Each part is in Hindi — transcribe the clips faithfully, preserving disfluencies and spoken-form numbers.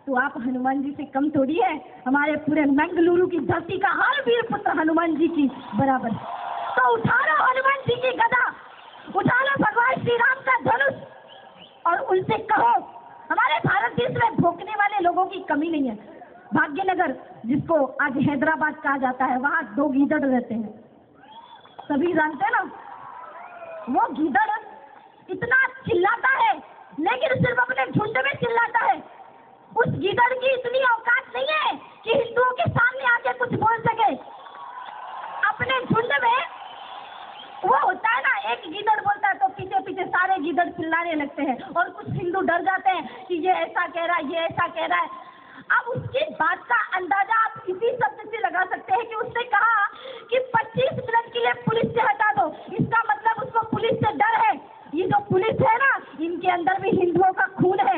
तो आप हनुमान जी से कम थोड़ी है। हमारे पूरे मंगलुरु की धरती का हर वीर पुत्र हनुमान जी की बराबर। तो उठा लो हनुमान जी की गदा, उठा लो भगवान श्री राम का धनुष और उनसे कहो हमारे भारत देश में भोंकने वाले लोगों की कमी नहीं है। भाग्यनगर जिसको आज हैदराबाद कहा जाता है, वहां दो गीदड़ रहते हैं, सभी जानते हैं ना। वो गीदड़ इतना चिल्लाता है लेकिन सिर्फ अपने झुंड में चिल्लाता है। उस गीदड़ की इतनी औकात नहीं है कि हिंदुओं के सामने आके कुछ बोल सके। अपने झुंड में वो होता है ना, एक गीदड़ बोलता है तो पीछे पीछे सारे गीदड़ चिल्लाने लगते हैं और कुछ हिंदू डर जाते हैं कि ये ऐसा कह रहा है, ये ऐसा कह रहा है। अब उसकी बात का अंदाजा आप इसी शब्द से लगा सकते हैं कि उसने कहा कि पच्चीस मिनट के लिए पुलिस से हटा दो। इसका मतलब उसको पुलिस से डर है। ये जो पुलिस है ना, इनके अंदर भी हिंदुओं का खून है।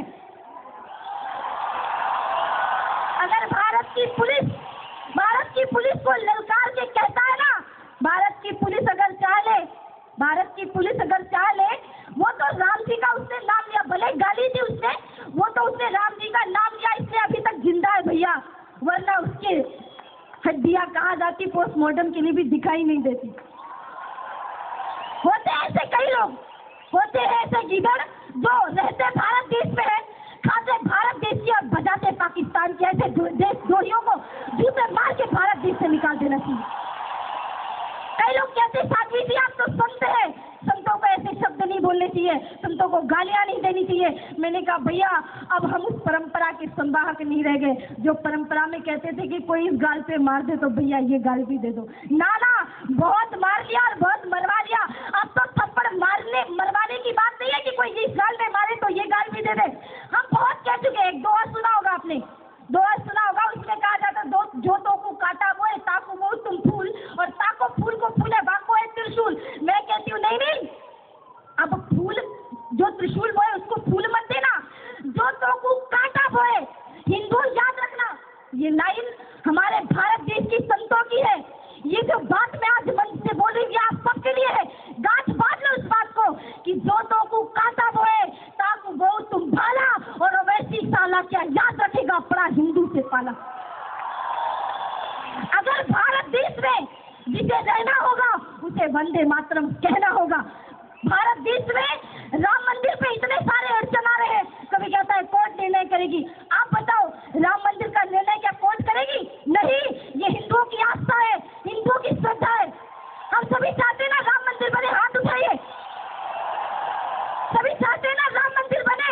अगर भारत की पुलिस भारत की पुलिस को ललकार के कहता है ना, भारत की पुलिस अगर चाह ले भारत की पुलिस अगर चाह ले वो तो राम जी का उसने नाम लिया, भले गाली दी उसने, वो तो उसने राम जी का नाम लिया, इसलिए अभी तक जिंदा है भैया, वरना उसके हड्डियां कहाँ जाती पोस्टमार्टम के लिए भी दिखाई नहीं देती। होते ऐसे कई लोग, होते हैं ऐसे गीदड़ जो रहते भारत देश में है, खाते भारत देश की और बजाते पाकिस्तान के। ऐसे देशद्रोहियों को जूते मार के भारत देश से निकाल देना चाहिए। कई लोग कहते साध्वी जी आप तो संत है, संतों को ऐसे शब्द नहीं बोलने चाहिए, संतों को गालियां नहीं देनी चाहिए। मैंने कहा भैया अब हम उस परंपरा के संवाहक नहीं रह गए जो परंपरा में कहते थे कि कोई इस गाल पे मार दे तो भैया ये गाल भी दे दो। ना ना, बहुत मार लिया और बहुत मरवा लिया। अब तो थप्पड़ मारने मरवाने की बात नहीं है कि कोई इस गाल में मारे तो ये गाल भी दे दे। हम बहुत कह चुके। एक दोहा सुना होगा आपने, दोहा सुना होगा, उसमें कहा जाता है दो जो तो को काटा वो है ताको वो तुम फूल और ताको फूल को फूले बाको है त्रिशूल। मैं कहती हूँ नहीं नहीं, अब फूल जो त्रिशूल वो है उसको फूल मत देना, जो तो को काटा वो है। हिंदू याद रखना, ये लाइन हमारे भारत देश की संतों की है। ये जो बात मैं आज मंच से बोलूंगी आप सबके लिए है। गांठ बांध लो इस बात को कि जो तो को काटा वो है ताको वो तुम भाला और वैसी साला क्या याद रखेगा अपना हिंदू से पाला। अगर भारत देश में जिसे रहना होगा उसे वंदे मातरम कहना होगा। भारत देश में राम मंदिर पे इतने सारे अड़चन आ रहे हैं, कभी कहता है कोर्ट निर्णय करेगी। आप बताओ राम मंदिर का निर्णय क्या कोर्ट करेगी? नहीं, ये हिंदुओं की आस्था है, हिंदुओं की श्रद्धा है। हम सभी चाहते हैं ना राम मंदिर बने, हाथ उठाइए। सभी चाहते हैं ना राम मंदिर बने।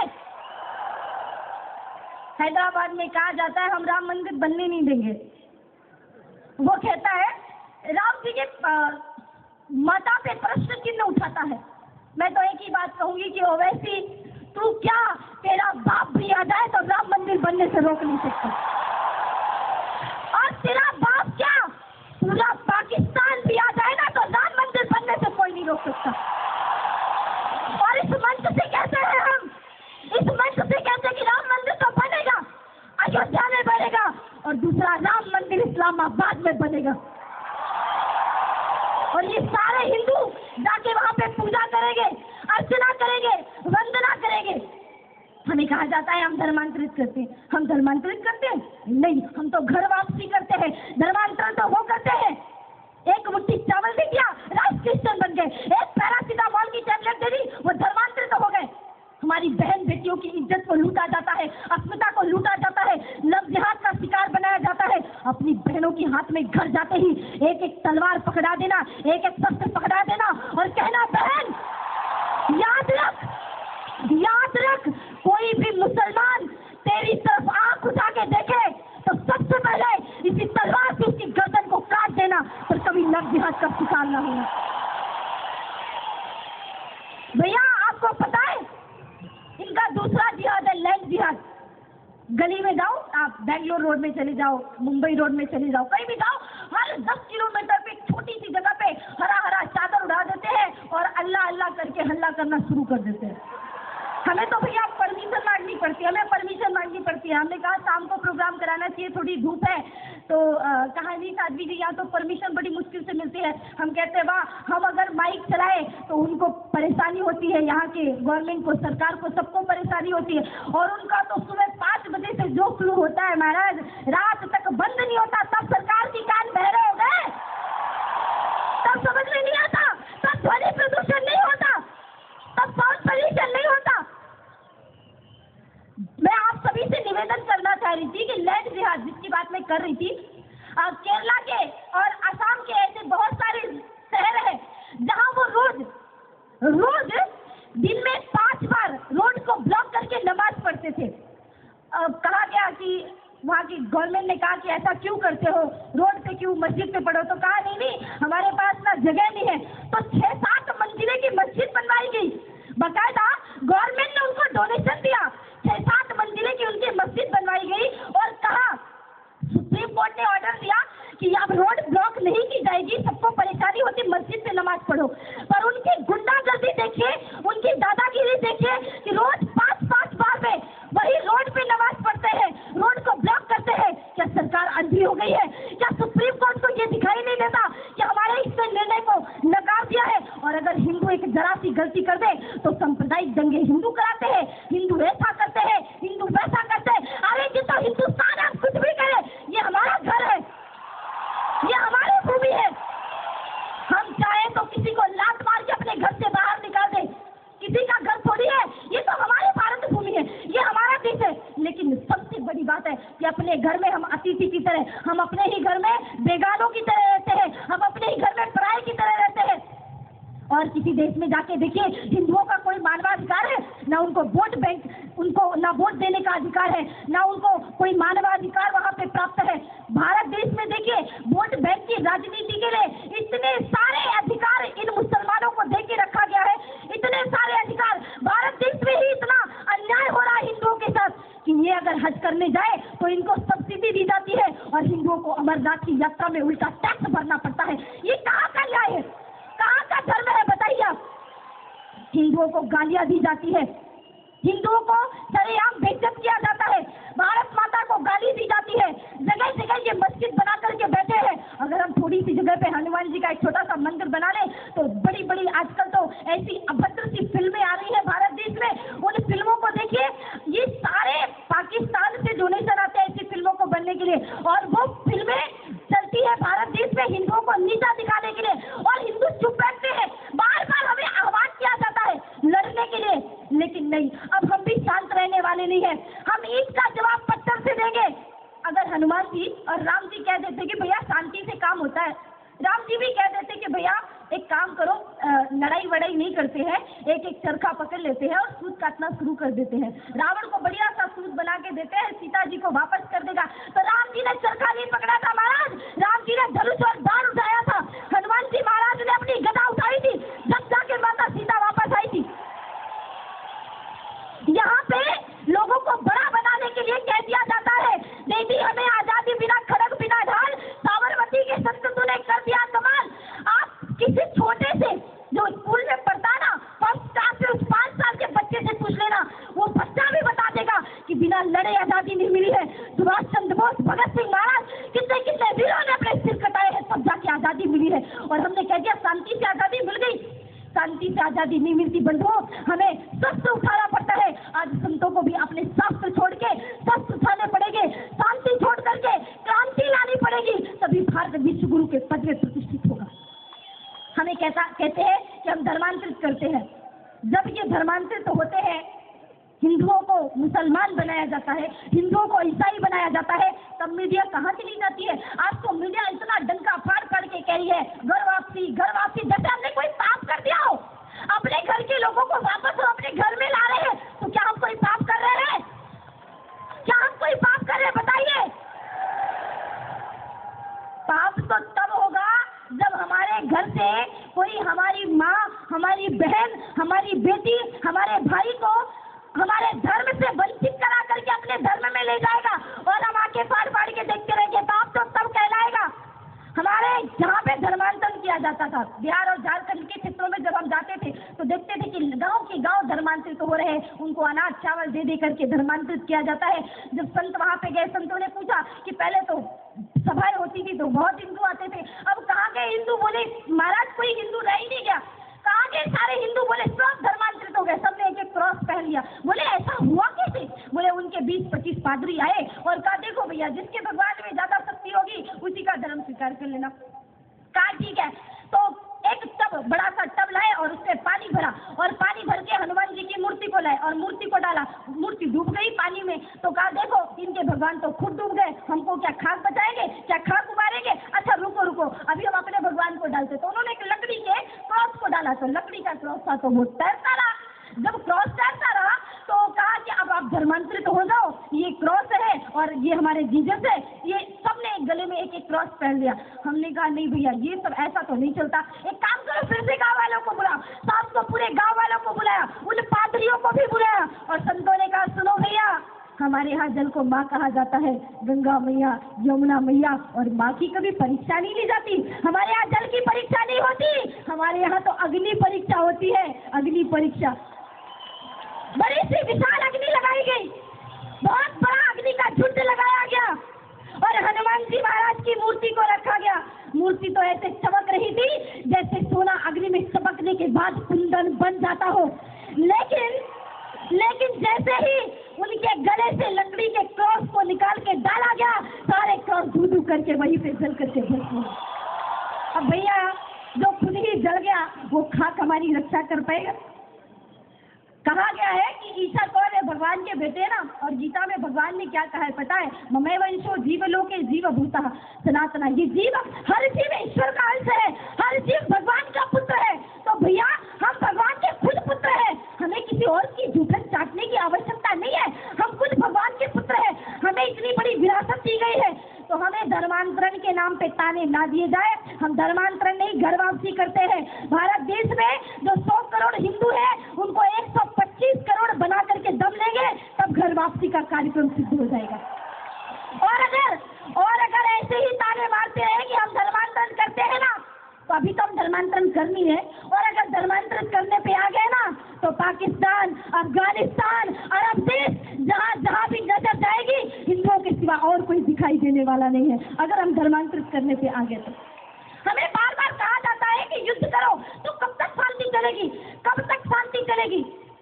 हैदराबाद में कहा जाता है हम राम मंदिर बनने नहीं देंगे। वो कहता है राम जी के माता पे प्रश्न चिन्ह उठाता है। मैं तो एक ही बात कहूंगी कि ओवैसी तू क्या, तेरा बाप भी आ जाए तो राम मंदिर बनने से रोक नहीं सकता। और तेरा बाप क्या, पूरा पाकिस्तान भी आ जाए ना तो राम मंदिर बनने से कोई नहीं रोक सकता। और इस मंच से कहते हैं हम, इस मंच से कहते हैं कि राम मंदिर तो बनेगा, अयोध्या में बनेगा और दूसरा राम मंदिर इस्लामाबाद में बनेगा। और ये सारे हिंदू जाके वहां पे पूजा करेंगे, अर्चना करेंगे, वंदना करेंगे। हमें कहा जाता है हम धर्मांतरित करते हैं। हम धर्मांतरित करते हैं? नहीं, हम तो घर वापसी करते हैं। धर्मांतरण तो वो करते हैं, एक मुट्ठी चावल दे दिया, राइस क्रिश्चियन बन गए। एक पैरासिटामोल की टैबलेट दे दी, वो धर्मांतरित हो गए। हमारी बहन बेटियों की इज्जत को लूटा जाता है, अस्मिता को लूटा जाता है, लव जिहाद का शिकार बनाया जाता है। अपनी बहनों के हाथ में घर जाते ही एक एक तलवार पकड़ा देना, एक एक शस्त्र पकड़ा देना और कहना बहन याद रख, याद रख, कोई भी मुसलमान तेरी तरफ आंख उठा के देखे तो सबसे पहले इसी तलवार से उसकी गर्दन को काट देना, पर कभी लव जिहाद का शिकार ना होना। भैया आपको पता है इनका दूसरा जिहाद है लैंड जिहाद। गली में जाओ आप, बेंगलोर रोड में चले जाओ, मुंबई रोड में चले जाओ, कहीं भी जाओ, हर दस किलोमीटर पे छोटी सी जगह पे हरा हरा चादर उड़ा देते हैं और अल्लाह अल्लाह करके हल्ला करना शुरू कर देते हैं। हमें तो भैया परमिशन मांगनी पड़ती है, हमें परमिशन मांगनी पड़ती है। हमने कहा शाम को प्रोग्राम कराना चाहिए, थोड़ी धूप है, तो कहा नहीं साध्वी जी यहाँ तो परमिशन बड़ी मुश्किल से मिलती है। हम कहते हैं वाह, हम अगर माइक चलाए तो उनको परेशानी होती है, यहाँ के गवर्नमेंट को, सरकार को, सबको परेशानी होती है। और उनका तो सुबह पाँच बजे से जो फ्लो होता है महाराज, रात तक बंद नहीं होता, तब सरकार की कान बहरे हो गए, तब समझ में नहीं आता, तब ध्वनि प्रदूषण नहीं होता, तब साउंड पॉल्यूशन नहीं होता। मैं आप सभी से निवेदन करना चाह रही थी कि लैंड जिहाद जिसकी बात मैं कर रही थी, केरला के और असम के ऐसे बहुत सारे शहर हैं जहां वो रोज रोज दिन में पांच बार रोड को ब्लॉक करके नमाज पढ़ते थे। अब कहा गया कि वहाँ की गवर्नमेंट ने कहा कि ऐसा क्यों करते हो, रोड पे क्यों, मस्जिद पे पढ़ो, तो कहा नहीं नहीं हमारे पास ना जगह नहीं है, तो छह सात मंजिले की मस्जिद बनवाई गई। बाकायदा गवर्नमेंट ने उनको डोनेशन दिया, छह सात मंजिले की उनकी मस्जिद बनवाई गई और कहा, सुप्रीम कोर्ट ने ऑर्डर दिया कि अब रोड ब्लॉक नहीं की जाएगी, सबको परेशानी होती मस्जिद पे नमाज पढ़ो। पर उनकी गुंडागर्दी देखिए, उनकी दादागिरी देखिए कि रोज पांच पांच बार में वही रोड पे नमाज पढ़ते हैं, रोड को ब्लॉक करते हैं। क्या सरकार अंधी हो गई है? क्या सुप्रीम कोर्ट को ये दिखाई नहीं देता कि हमारे इस निर्णय को नकार दिया है? और अगर हिंदू एक जरा सी गलती कर दे तो सांप्रदायिक दंगे हिंदू कराते हैं, हिंदू ऐसा करते हैं, हिंदू वैसा करते हैं। अरे ये तो हिंदुस्तान है, कुछ भी करे, ये हमारा घर है, ये हमारी भूमि है। हम चाहे तो किसी को लात मार के अपने घर से बाहर निकाल दे, किसी का घर थोड़ी है, ये तो हमारी भारत भूमि है, ये हमारा देश है। लेकिन सबसे बड़ी बात है कि अपने घर में हम अतिथि की तरह, हम अपने ही घर में बेगानों की तरह रहते हैं, हम अपने ही घर में पराये की तरह रहते हैं। और किसी देश में जाके देखिए, हिंदुओं का कोई मानवाधिकार है? ना उनको वोट बैंक, उनको ना वोट देने का अधिकार है, ना उनको कोई मानवाधिकार वहाँ पे प्राप्त है। भारत देश में देखिए, वोट बैंक की राजनीति के लिए इतने सारे अधिकार इन मुसलमानों को दे के रखा गया है, इतने सारे अधिकार। भारत देश में ही इतना अन्याय हो रहा है हिंदुओं के साथ कि ये अगर हज करने जाए तो इनको सब्सिडी दी जाती है और हिंदुओं को अमरनाथ की यात्रा में उल्टा टैक्स भरना पड़ता है। ये कहाँ का न्याय है? कहाँ का धर्म है बताइए आप? हिंदुओं को गालियां दी जाती है, हिंदुओं को सरेआम बेइज्जत किया जाता है, भारत माता को गाली दी जाती है, जगह जगह ये मस्जिद बना करके बैठे हैं। अगर हम थोड़ी सी जगह पे हनुमान जी का एक छोटा सा मंदिर बना लें तो बड़ी बड़ी आजकल तो ऐसी अभद्र सी फिल्में आ रही है भारत देश में, उन फिल्मों को देखिए, ये सारे पाकिस्तान से डोनेशन आते हैं ऐसी फिल्मों को बनने के लिए, और वो फिल्में चलती है भारत देश में हिंदुओं को नीचा दिखाने के लिए, और हिंदू चुप बैठते हैं। बार बार हमें आह्वान किया जाता है लड़ने के लिए, लेकिन नहीं, अब हम भी शांत रहने वाले नहीं है, हम ईद का जवाब पत्थर से देंगे। अगर हनुमान जी और राम जी कह देते कि भैया शांति से काम होता है, राम जी भी कह देते कि भैया एक काम करो, लड़ाई वड़ाई नहीं करते हैं, एक एक चरखा पकड़ लेते हैं और सूत काटना शुरू कर देते हैं, रावण को बढ़िया सा सूत बना के देते हैं, सीता जी को वापस कर देगा। तो राम जी ने चरखा नहीं पकड़ा था महाराज, राम जी ने धनुष और बाण उठाया था, हनुमान जी महाराज ने अपनी गदा उठाई थी, जब जाके माता सीता वापस आई थी। यहाँ पे लोगों को बड़ा बनाने के लिए कह दिया जाता है, देवी हमें आजादी बिना खड़ग बिना ढाल, साबरमती के संत तूने कर दिया कमाल। आप किसी छोटे से जो स्कूल में पढ़ता ना, फर्स्ट क्लास से उस पांच साल के बच्चे से पूछ लेना, वो बच्चा भी बता देगा कि बिना लड़े आजादी नहीं मिली है। सुभाष चंद्र बोस, भगत सिंह महाराज, कितने कितने वीरों ने अपने सिर कटाए हैं, तब जाके आजादी मिली है। और हमने कह दिया शांति से आजादी मिल गई, शांति से आजादी नहीं मिलती बंधुओं, हमें शस्त्र उठाना पड़ता है। आज संतों को भी अपने शास्त्र छोड़ के शस्त्र उठाने पड़ेंगे, शांति छोड़ करके क्रांति लानी पड़ेगी, तभी भारत विश्व गुरु के पद में प्रतिष्ठित होगा। हमें कैसा कहते हैं कि हम धर्मांतरित करते हैं, जब ये धर्मांतरित होते हैं, हिंदुओं को मुसलमान बनाया जाता है, हिंदुओं को ईसाई बनाया जाता है, तब मीडिया कहाँ चली जाती है? आज तो मीडिया इतना डंका फाड़ फाड़ के कह रही है घर वापसी घर वापसी, जैसे हमने कोई पाप कर दिया हो। अपने घर के लोगों को वापस हम अपने घर में ला रहे हैं, तो क्या हम कोई पाप कर रहे हैं? क्या हम कोई पाप कर रहे हैं बताइए? पाप तो तब होगा जब हमारे घर से कोई हमारी माँ, हमारी बहन, हमारी बेटी, हमारे भाई को हमारे धर्म से वंचित करा करके अपने धर्म में ले जाएगा और हम आके फाड़ फाड़ के देखते रहेंगे, पाप तो तब कहलाएगा। हमारे जहाँ पे धर्मांतरण किया जाता था, बिहार और झारखंड के क्षेत्रों में जब हम जाते थे तो देखते थे कि गांव के गांव धर्मांतरित हो रहे हैं, उनको अनाज चावल दे दे करके धर्मांतरित किया जाता है। जब संत वहाँ पे गए, संतों ने पूछा कि पहले तो सभाएं होती थी तो बहुत हिंदू आते थे, अब कहाँ गए हिंदू? बोले महाराज कोई हिंदू रह ही नहीं गया। आगे सारे हिंदू बोले सब धर्मांतरित हो गए, सबने एक एक क्रॉस पहन लिया। बोले ऐसा हुआ कैसे? बोले उनके बीस पच्चीस पादरी आए और कहा देखो भैया, जिसके भगवान में ज्यादा शक्ति होगी उसी का धर्म स्वीकार कर लेना। कहा ठीक है। तो एक टब, बड़ा सा टब लाए और उसमें पानी भरा और पानी भर के हनुमान जी की मूर्ति को लाए और मूर्ति को डाला, मूर्ति डूब गई पानी में। तो कहा देखो इनके भगवान तो खुद डूब गए, हमको क्या खाक बचाएंगे, क्या खाक उबारेंगे? अच्छा रुको रुको, अभी हम अपने भगवान को डालते। तो उन्होंने एक लकड़ी के क्रॉस को डाला, तो लकड़ी का क्रॉस था तो वो तैरता रहा। जब क्रॉस तैरता रहा तो कहा कि अब आप धर्मांतरित हो जाओ, ये क्रॉस है और ये हमारे जीसस है। ये सबने गले में एक एक क्रॉस पहन लिया। हमने कहा नहीं भैया, ये सब ऐसा तो नहीं चलता, एक काम करो फिर से गांव वालों को बुलाओ। साथ को पूरे गांव वालों को बुलाया, उन पादरियों को भी बुलाया और संतों ने कहा सुनो भैया, हमारे यहाँ जल को माँ कहा जाता है, गंगा मैया, यमुना मैया, और माँ की कभी परीक्षा नहीं ली जाती। हमारे यहाँ जल की परीक्षा नहीं होती, हमारे यहाँ तो अग्नि परीक्षा होती है। अग्नि परीक्षा, बड़ी सी विशाल अग्नि लगाई गई, बहुत बड़ा अग्नि का झुंड लगाया गया और हनुमान जी महाराज की मूर्ति को रखा गया। मूर्ति तो ऐसे चमक रही थी जैसे सोना अग्नि में चमकने के बाद कुंदन बन जाता हो। लेकिन लेकिन जैसे ही उनके गले से लकड़ी के क्रॉस को निकाल के डाला गया, सारे क्रॉस धू धू करके वहीं पे जल करके भस्म हुए। अब भैया जो खुद ही जल गया वो खाक हमारी रक्षा कर पाएगा? कहा गया है कि ईसा कौन है? भगवान के बेटे ना। और गीता में भगवान ने क्या कहा है पता है? ममैव वंशो जीव लोके जीव भूतः सनातना। ये जीव, हर जीव ईश्वर का अंश है, हर जीव भगवान का पुत्र है। तो भैया हम भगवान के खुद पुत्र हैं, हमें किसी और की जूठन चाटने की आवश्यकता नहीं है। हम खुद भगवान के पुत्र हैं, हमें इतनी बड़ी विरासत दी गई है। तो हमें धर्मांतरण के नाम पे ताने ना दिए जाए। हम धर्मांतरण नहीं, घर वापसी करते हैं। भारत देश में जो सौ करोड़ हिंदू है उनको एक सौ पच्चीस करोड़ बना करके दम लेंगे, तब घर वापसी का कार्यक्रम सिद्ध हो जाएगा। और अगर और अगर ऐसे ही ताने मारते रहे कि हम धर्मांतरण करते हैं ना, तो अभी तो हम धर्मांतरण करनी है। और अगर धर्मांतरण करने पे आ गए ना, तो पाकिस्तान, अफगानिस्तान, अरब देश, जहाँ जहाँ भी नजर जाएगी हिंदुओं के सिवा और कोई दिखाई देने वाला नहीं है। अगर हम धर्मांतरित करने पे आ गए तो हमें बार बार कहा जाता है कि युद्ध करो, तो कब तक शांति चलेगी? कब तक शांति चलेगी?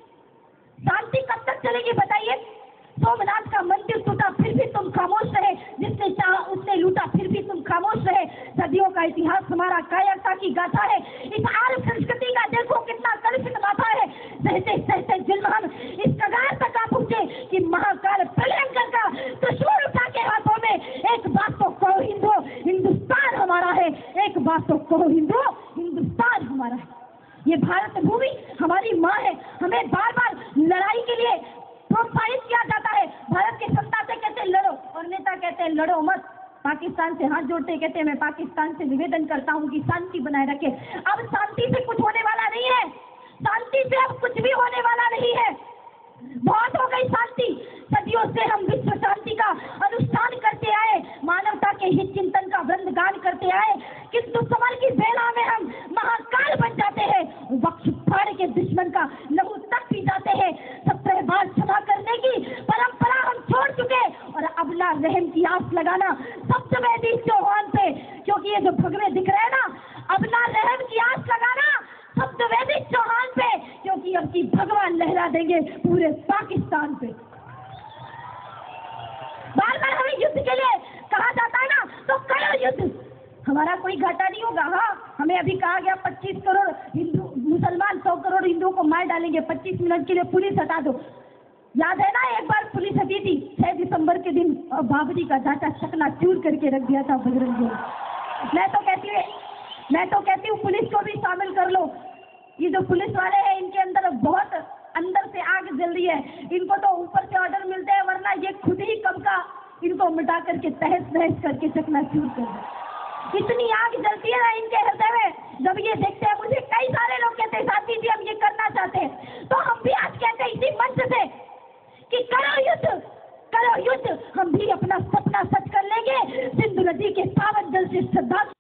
शांति कब तक चलेगी बताइए? सोमनाथ का मंदिर टूटा फिर भी तुम खामोश रहे, जिसने चाहा उसने लूटा फिर भी तुम खामोश रहे। सदियों का इतिहास हमारा कायरता की गाथा है। इस आर्य संस्कृति का देखो कितना कलुषित माथा है। सहते सहते जुल्म हम इस कगार तक आ पहुंचे कि महाकाल प्रलयंकर का त्रिशूल उठा के हाथों में, एक बात तो कहो हिंदू, हिंदुस्तान हमारा है। एक बात तो कहो हिंदू, हिंदुस्तान हमारा है। ये भारत भूमि हमारी माँ है। हमें बार बार लड़ाई के लिए प्रोत्साहित किया जाता है। भारत की सत्ता से कहते हैं लड़ो, और नेता कहते हैं लड़ो मत। पाकिस्तान से हाथ जोड़ते कहते हैं मैं पाकिस्तान से निवेदन करता हूं कि शांति बनाए रखे। अब शांति से कुछ होने वाला नहीं है, शांति से अब कुछ भी होने वाला नहीं है। बहुत हो गई शांति। सदियों से हम विश्व शांति का अनुष्ठान करते आए, मानवता के हित चिंतन का वृंदगान करते आए, किंतु समर की बेला में हम महाकाल बन जाते हैं। वक्ष फाड़ के दुश्मन का लहू तक पी जाते हैं। सत्रह बार क्षमा करने की परंपरा हम छोड़ चुके और अब ना रहम की आस लगाना सबसे वैदिक चौहान पे, क्योंकि ये जो भगवे दिख रहे हैं ना, अब ना रहम की आस लगाना शब्द वैदिक चौहान पे, क्योंकि अब की भगवान लहरा देंगे पूरे पाकिस्तान पे। बार बार हमें युद्ध के लिए कहा जाता है ना, तो करो युद्ध, हमारा कोई घाटा नहीं होगा। हाँ, हमें अभी कहा गया पच्चीस करोड़ हिंदू मुसलमान सौ करोड़ हिंदुओं को मार डालेंगे, पच्चीस मिनट के लिए पुलिस हटा दो। याद है ना एक बार पुलिस हटी थी छह दिसंबर के दिन, बाबरी का ढांचा चकना चूर करके रख दिया था बजरंग दल। मैं तो कहती हूँ मैं तो कहती हूँ पुलिस को भी शामिल कर लो। ये जो पुलिस वाले हैं इनके अंदर बहुत अंदर से आग जल रही है। इनको तो ऊपर से ऑर्डर मिलते हैं, वरना ये खुद ही कब का इनको मिटा करके तहस नहस करके चकनाचूर कर दे। इतनी आग जलती है ना इनके हृदय में। जब ये देखते हैं, मुझे कई सारे लोग कहते हैं साथी जी हम ये करना चाहते हैं, तो हम भी आज कहते हैं इसी मंच से कि करो युद्ध, करो युद्ध। हम भी अपना सपना सच कर लेंगे। सिंधु नदी के पावन जल से श्रद्धालु